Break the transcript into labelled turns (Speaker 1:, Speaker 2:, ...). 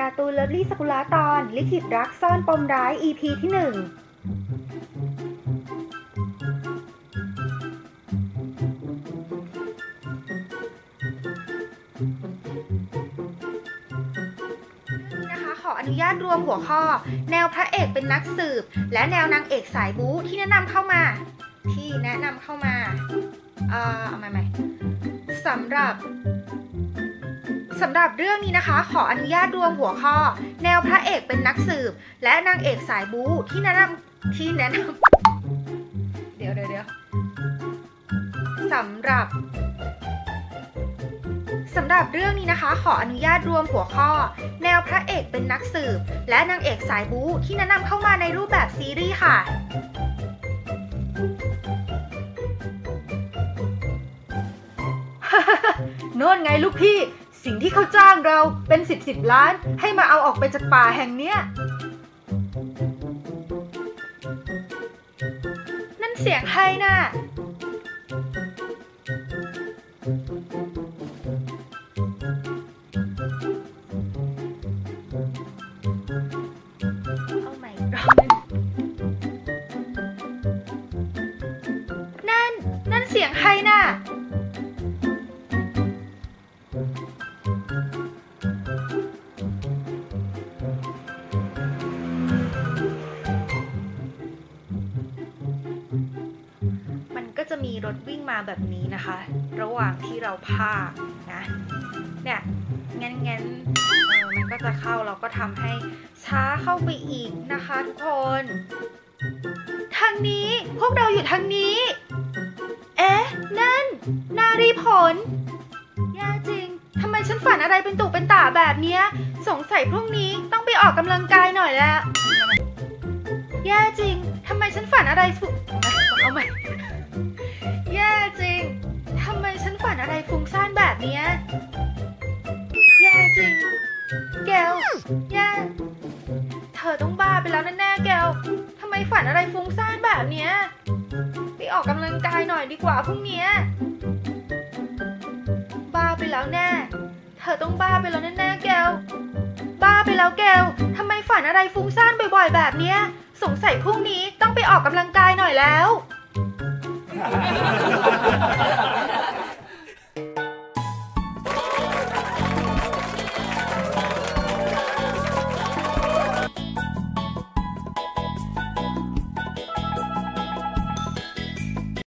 Speaker 1: การ์ตูนเลิฟลี่สกุลาตอนลิขิตรักซ่อนปมร้าย EP ที่ 1นะคะขออนุญาตรวมหัวข้อแนวพระเอกเป็นนักสืบและแนวนางเอกสายบู๊ที่แนะนำเข้ามาเอาใหม่สำหรับเรื่องนี้นะคะขออนุญาตรวมหัวข้อแนวพระเอกเป็นนักสืบและนางเอกสายบู๊ที่แนะนำเดี๋ยวสำหรับเรื่องนี้นะคะขออนุญาตรวมหัวข้อแนวพระเอกเป็นนักสืบและนางเอกสายบู๊ที่แนะนำเข้ามาในรูปแบบซีรีส์ค่ะโน่นไงลูกพี่สิ่งที่เขาจ้างเราเป็น10 ล้านให้มาเอาออกไปจากป่าแห่งเนี้ยนั่นเสียงใครน่ะเอาใหม่รอบนึงนั่นเสียงใครน่ะจะมีรถวิ่งมาแบบนี้นะคะระหว่างที่เราพากนะเนี่ยงั้นมันก็จะเข้าเราก็ทำให้ช้าเข้าไปอีกนะคะทุกคนทางนี้พวกเราอยู่ทางนี้นั่นนารีผลแย่จริงทำไมฉันฝันอะไรเป็นตุเป็นตาแบบเนี้ยสงสัยพรุ่งนี้ต้องไปออกกำลังกายหน่อยแล้วแย่จริงทำไมฉันฝันอะไรเอาใหม่แย่จริงทำไมฉันฝันอะไรฟุ้งซ่านแบบนี้แย่จริงแกวแย่เธอต้องบ้าไปแล้วแน่ๆแกวทำไมฝันอะไรฟุ้งซ่านแบบนี้ไปออกกำลังกายหน่อยดีกว่าพรุ่งนี้บ้าไปแล้วแน่เธอต้องบ้าไปแล้วแน่ๆแกวบ้าไปแล้วแกวทำไมฝันอะไรฟุ้งซ่านบ่อยๆแบบนี้สงสัยพรุ่งนี้ต้องไปออกกำลังกายหน่อยแล้ว